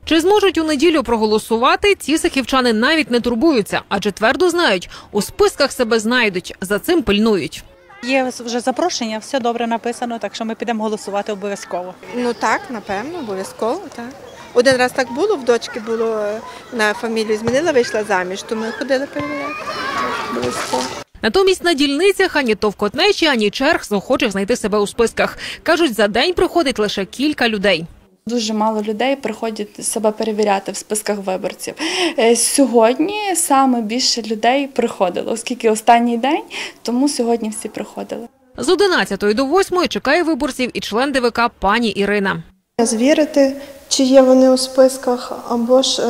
Чи зможуть у неділю проголосувати, ці сахівчани навіть не турбуються, адже твердо знають, у списках себе знайдуть, за цим пильнують. Є вже запрошення, все добре написано, так що ми підемо голосувати обов'язково. Ну так, напевно, обов'язково, так. Один раз так було, в дочки було, на фамілію змінила, вийшла заміж, то ми ходили перевіряти. Обов'язково. Натомість на дільницях ані товкотнечі, ані черг з охочих знайти себе у списках. Кажуть, за день приходить лише кілька людей. Дуже мало людей приходять себе перевіряти в списках виборців. Сьогодні саме більше людей приходило, оскільки останній день, тому сьогодні всі приходили. З 11 до 8 чекає виборців і член ДВК пані Ірина. Звірити, чи є вони у списках, або ж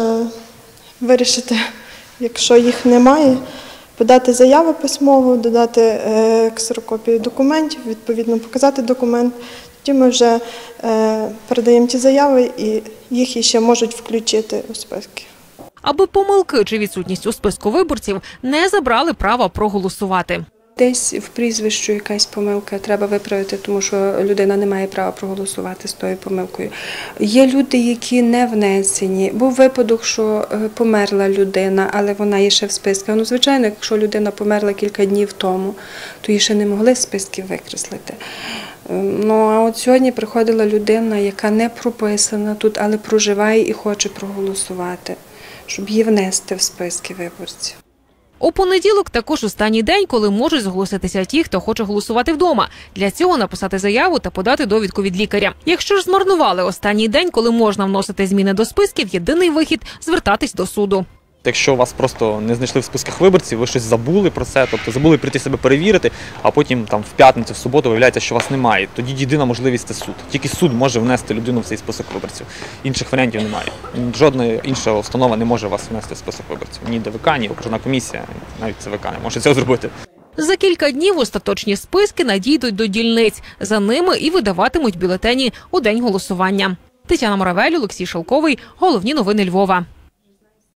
вирішити, якщо їх немає, подати заяву письмову, додати ксерокопію документів, відповідно показати документ. Тоді ми вже передаємо ті заяви і їх ще можуть включити у списки. Аби помилки чи відсутність у списку виборців не забрали права проголосувати. Десь в прізвищу якась помилка треба виправити, тому що людина не має права проголосувати з тою помилкою. Є люди, які не внесені. Був випадок, що померла людина, але вона є ще в списках. Ну, звичайно, якщо людина померла кілька днів тому, то її ще не могли з списків викреслити. Ну, а от сьогодні приходила людина, яка не прописана тут, але проживає і хоче проголосувати, щоб її внести в списки виборців. У понеділок також останній день, коли можуть зголоситися ті, хто хоче голосувати вдома. Для цього написати заяву та подати довідку від лікаря. Якщо ж змарнували останній день, коли можна вносити зміни до списків, єдиний вихід – звертатись до суду. Якщо вас просто не знайшли в списках виборців, ви щось забули про це, тобто забули прийти себе перевірити, а потім там в п'ятницю, в суботу виявляється, що вас немає. Тоді єдина можливість – це суд. Тільки суд може внести людину в цей список виборців. Інших варіантів немає. Жодна інша установа не може вас внести в список виборців. Ні ДВК, ні окружна комісія, навіть ЦВК не може цього зробити. За кілька днів остаточні списки надійдуть до дільниць. За ними і видаватимуть бюлетені у день голосування. Тетяна Моравель, Олексій Шелковий. Головні новини Львова.